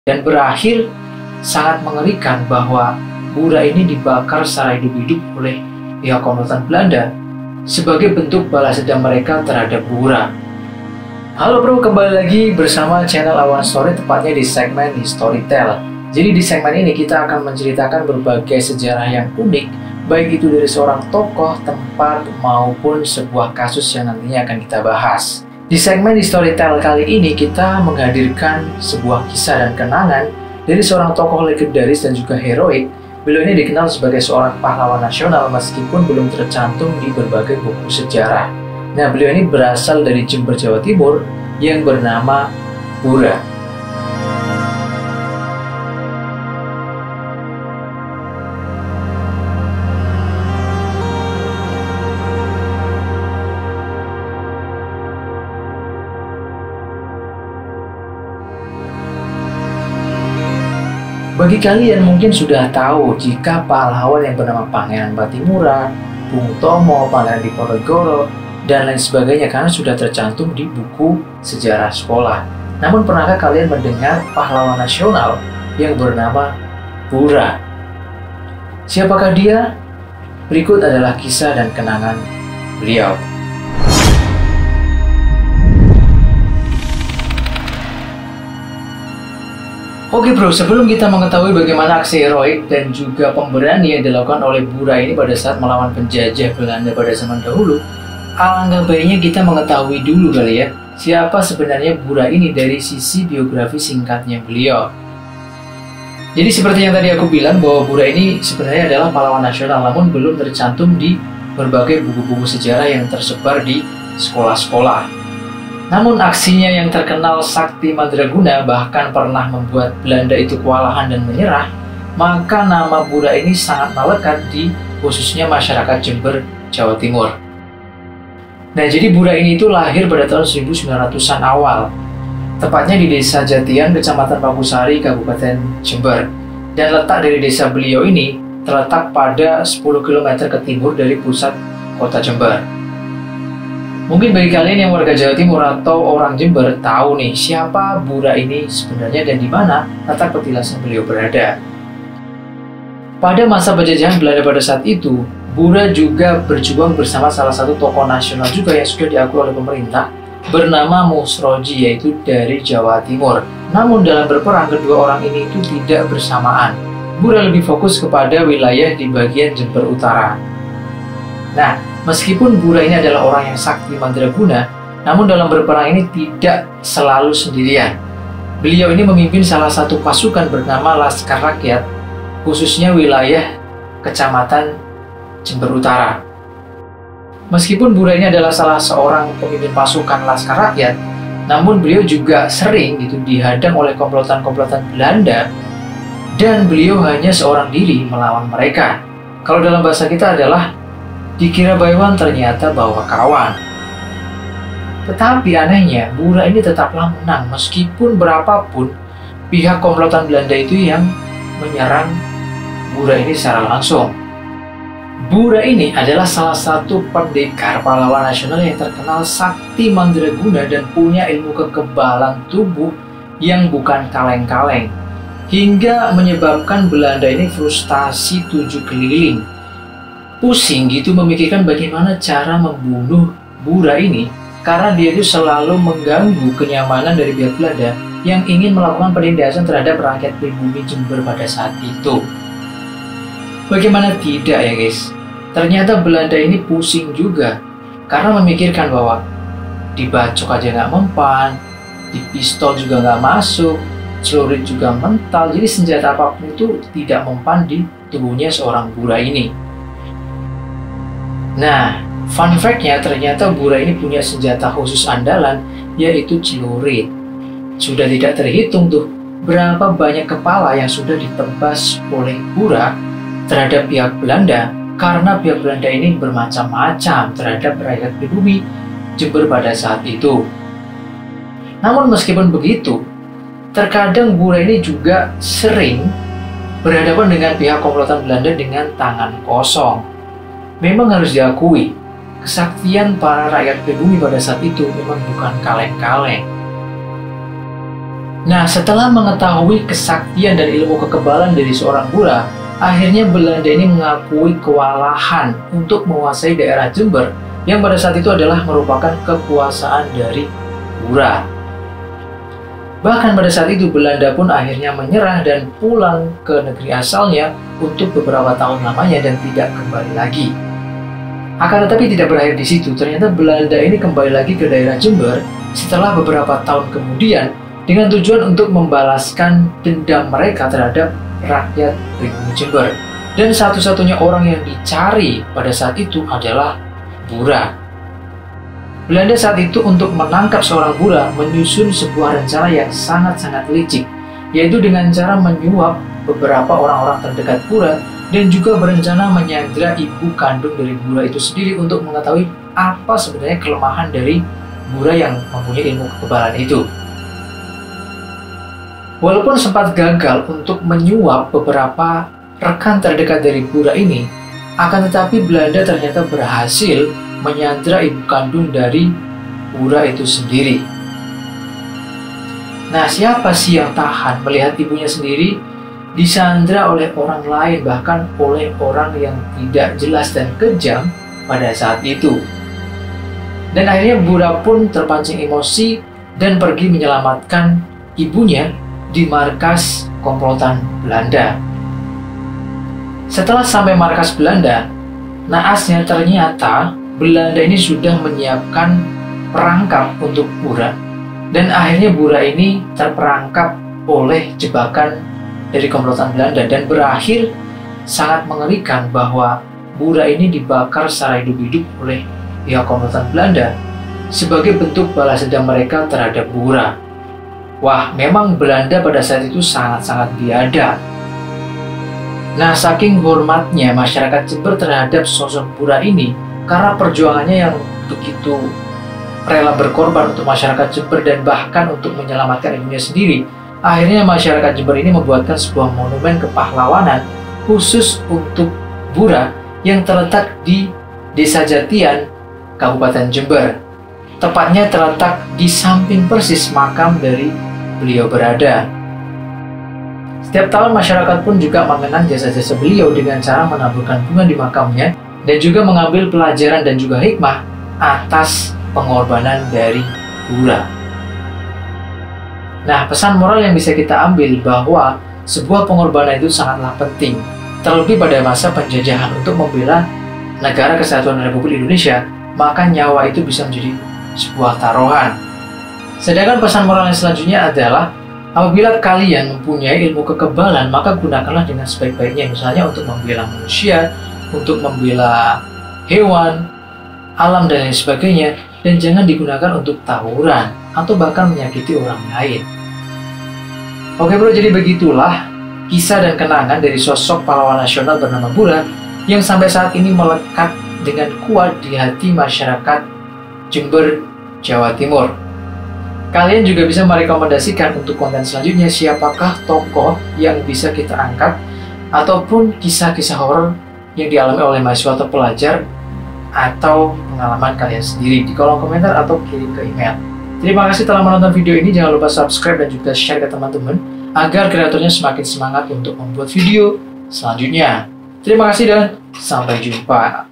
dan berakhir sangat mengerikan bahwa Bura ini dibakar secara hidup-hidup oleh pihak komplotan Belanda sebagai bentuk balas dendam mereka terhadap Bura. Halo bro, kembali lagi bersama channel Awan Story, tepatnya di segmen Historytell. Jadi di segmen ini kita akan menceritakan berbagai sejarah yang unik, baik itu dari seorang tokoh, tempat, maupun sebuah kasus yang nantinya akan kita bahas. Di segmen Historytell kali ini kita menghadirkan sebuah kisah dan kenangan dari seorang tokoh legendaris dan juga heroik. Beliau ini dikenal sebagai seorang pahlawan nasional meskipun belum tercantum di berbagai buku sejarah. Nah, beliau ini berasal dari Jember, Jawa Timur yang bernama Bura. Bagi kalian mungkin sudah tahu jika pahlawan yang bernama Pangeran Patimura, Bung Tomo, Pangeran Diponegoro, dan lain sebagainya karena sudah tercantum di buku sejarah sekolah. Namun pernahkah kalian mendengar pahlawan nasional yang bernama Bura? Siapakah dia? Berikut adalah kisah dan kenangan beliau. Oke bro, sebelum kita mengetahui bagaimana aksi heroik dan juga pemberani yang dilakukan oleh Bura ini pada saat melawan penjajah Belanda pada zaman dahulu, alangkah baiknya kita mengetahui dulu kali ya, siapa sebenarnya Bura ini dari sisi biografi singkatnya beliau. Jadi seperti yang tadi aku bilang bahwa Bura ini sebenarnya adalah pahlawan nasional, namun belum tercantum di berbagai buku-buku sejarah yang tersebar di sekolah-sekolah. Namun aksinya yang terkenal sakti mandraguna bahkan pernah membuat Belanda itu kewalahan dan menyerah, maka nama Bura ini sangat melekat di khususnya masyarakat Jember, Jawa Timur. Nah, jadi Bura ini itu lahir pada tahun 1900-an awal, tepatnya di Desa Jatian, Kecamatan Pagusari, Kabupaten Jember. Dan letak dari desa beliau ini terletak pada 10 km ke timur dari pusat kota Jember. Mungkin bagi kalian yang warga Jawa Timur atau orang Jember tahu nih siapa Bura ini sebenarnya dan di mana letak petilasan beliau berada. Pada masa penjajahan Belanda pada saat itu, Bura juga berjuang bersama salah satu tokoh nasional juga yang sudah diakui oleh pemerintah bernama Musroji, yaitu dari Jawa Timur. Namun dalam berperang kedua orang ini itu tidak bersamaan. Bura lebih fokus kepada wilayah di bagian Jember Utara. Nah, meskipun Bura ini adalah orang yang sakti mandraguna, namun dalam berperang ini tidak selalu sendirian. Beliau ini memimpin salah satu pasukan bernama Laskar Rakyat, khususnya wilayah Kecamatan Jember Utara. Meskipun Bura ini adalah salah seorang pemimpin pasukan Laskar Rakyat, namun beliau juga sering dihadang oleh komplotan-komplotan Belanda dan beliau hanya seorang diri melawan mereka. Kalau dalam bahasa kita adalah dikira baywan ternyata bawa kawan. Tetapi anehnya Bura ini tetaplah menang meskipun berapapun pihak komplotan Belanda itu yang menyerang Bura ini secara langsung. Bura ini adalah salah satu pendekar pahlawan nasional yang terkenal sakti mandraguna dan punya ilmu kekebalan tubuh yang bukan kaleng-kaleng, hingga menyebabkan Belanda ini frustasi 7 keliling. Pusing gitu memikirkan bagaimana cara membunuh Bura ini karena dia itu selalu mengganggu kenyamanan dari pihak Belanda yang ingin melakukan penindasan terhadap rakyat pribumi Jember pada saat itu. Bagaimana tidak ya guys? Ternyata Belanda ini pusing juga karena memikirkan bahwa dibacok aja nggak mempan, di pistol juga nggak masuk, celurit juga mental, jadi senjata apapun itu tidak mempan di tubuhnya seorang Bura ini. Nah, fun fact-nya ternyata Bura ini punya senjata khusus andalan, yaitu celurit. Sudah tidak terhitung tuh berapa banyak kepala yang sudah ditebas oleh Bura terhadap pihak Belanda, karena pihak Belanda ini bermacam-macam terhadap rakyat pribumi Jember pada saat itu. Namun meskipun begitu, terkadang Bura ini juga sering berhadapan dengan pihak komplotan Belanda dengan tangan kosong. Memang harus diakui, kesaktian para rakyat pribumi pada saat itu memang bukan kaleng-kaleng. Nah, setelah mengetahui kesaktian dan ilmu kekebalan dari seorang Bura, akhirnya Belanda ini mengakui kewalahan untuk menguasai daerah Jember yang pada saat itu adalah merupakan kekuasaan dari Bura. Bahkan pada saat itu Belanda pun akhirnya menyerah dan pulang ke negeri asalnya untuk beberapa tahun lamanya dan tidak kembali lagi. Akan tetapi tidak berakhir di situ, ternyata Belanda ini kembali lagi ke daerah Jember setelah beberapa tahun kemudian dengan tujuan untuk membalaskan dendam mereka terhadap rakyat pribumi Jember. Dan satu-satunya orang yang dicari pada saat itu adalah Bura. Belanda saat itu untuk menangkap seorang Bura menyusun sebuah rencana yang sangat-sangat licik, yaitu dengan cara menyuap beberapa orang-orang terdekat Bura dan juga berencana menyandra ibu kandung dari Bura itu sendiri untuk mengetahui apa sebenarnya kelemahan dari Bura yang mempunyai ilmu kekebalan itu. Walaupun sempat gagal untuk menyuap beberapa rekan terdekat dari Bura ini, akan tetapi Belanda ternyata berhasil menyandra ibu kandung dari Bura itu sendiri. Nah, siapa sih yang tahan melihat ibunya sendiri disandra oleh orang lain, bahkan oleh orang yang tidak jelas dan kejam pada saat itu? Dan akhirnya Bura pun terpancing emosi dan pergi menyelamatkan ibunya di markas komplotan Belanda. Setelah sampai markas Belanda, naasnya ternyata Belanda ini sudah menyiapkan perangkap untuk Bura, dan akhirnya Bura ini terperangkap oleh jebakan dari komplotan Belanda dan berakhir sangat mengerikan bahwa Bura ini dibakar secara hidup-hidup oleh pihak komplotan Belanda sebagai bentuk balas dendam mereka terhadap Bura. Wah, memang Belanda pada saat itu sangat-sangat biadab. Nah, saking hormatnya masyarakat Jember terhadap sosok Bura ini, karena perjuangannya yang begitu rela berkorban untuk masyarakat Jember dan bahkan untuk menyelamatkan ibunya sendiri, akhirnya masyarakat Jember ini membuatkan sebuah monumen kepahlawanan khusus untuk Bura yang terletak di Desa Jatian, Kabupaten Jember. Tepatnya terletak di samping persis makam dari beliau berada. Setiap tahun masyarakat pun juga mengenang jasa-jasa beliau dengan cara menaburkan bunga di makamnya dan juga mengambil pelajaran dan juga hikmah atas pengorbanan dari Bura. Nah, pesan moral yang bisa kita ambil bahwa sebuah pengorbanan itu sangatlah penting, terlebih pada masa penjajahan untuk membela negara kesatuan Republik Indonesia, maka nyawa itu bisa menjadi sebuah taruhan. Sedangkan pesan moral yang selanjutnya adalah apabila kalian mempunyai ilmu kekebalan, maka gunakanlah dengan sebaik-baiknya, misalnya untuk membela manusia, untuk membela hewan, alam, dan lain sebagainya, dan jangan digunakan untuk tawuran atau bahkan menyakiti orang lain. Oke bro, jadi begitulah kisah dan kenangan dari sosok pahlawan nasional bernama Bura yang sampai saat ini melekat dengan kuat di hati masyarakat Jember, Jawa Timur. Kalian juga bisa merekomendasikan untuk konten selanjutnya siapakah tokoh yang bisa kita angkat ataupun kisah-kisah horor yang dialami oleh mahasiswa atau pelajar atau pengalaman kalian sendiri di kolom komentar atau kirim ke email. Terima kasih telah menonton video ini. Jangan lupa subscribe dan juga share ke teman-teman agar kreatornya semakin semangat untuk membuat video selanjutnya. Terima kasih dan sampai jumpa.